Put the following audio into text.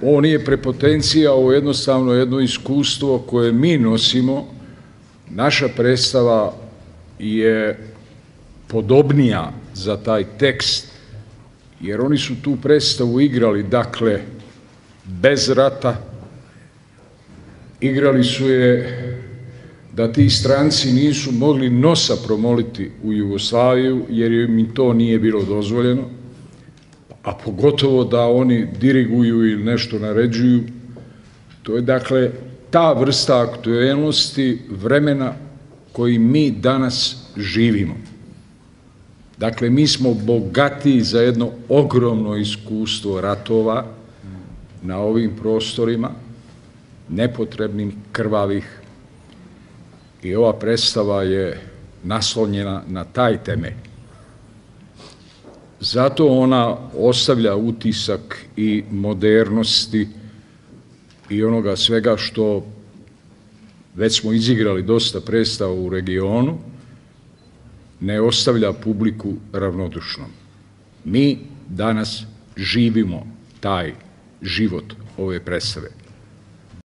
Ovo nije prepotencija, ovo je jednostavno jedno iskustvo koje mi nosimo. Naša predstava je podobnija za taj tekst, jer oni su tu predstavu igrali, dakle, bez rata. Igrali su je da ti stranci nisu mogli nosa promoliti u Jugoslaviju, jer im to nije bilo dozvoljeno, a pogotovo da oni diriguju ili nešto naređuju. To je, dakle, ta vrsta aktuelnosti vremena koji mi danas živimo. Dakle, mi smo bogatiji za jedno ogromno iskustvo ratova na ovim prostorima, nepotrebnih, krvavih, i ova predstava je naslonjena na taj temelj. Zato ona ostavlja utisak i modernosti i onoga svega što već smo izigrali dosta predstava u regionu, ne ostavlja publiku ravnodušnom. Mi danas živimo taj život ove predstave.